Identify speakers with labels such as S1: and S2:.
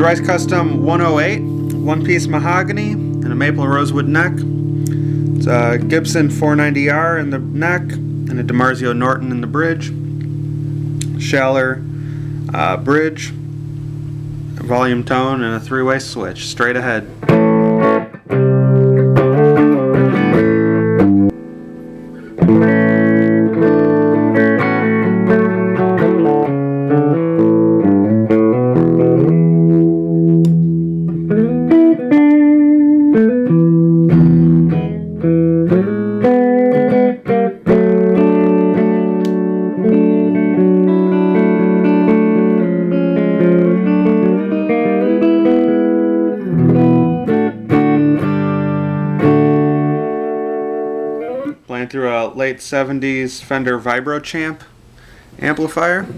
S1: Thrice Custom 108, one-piece mahogany, and a maple rosewood neck. It's a Gibson 490R in the neck, and a DiMarzio Norton in the bridge. Schaller bridge, volume tone, and a three-way switch, straight ahead. Playing through a late 70s Fender Vibrochamp amplifier.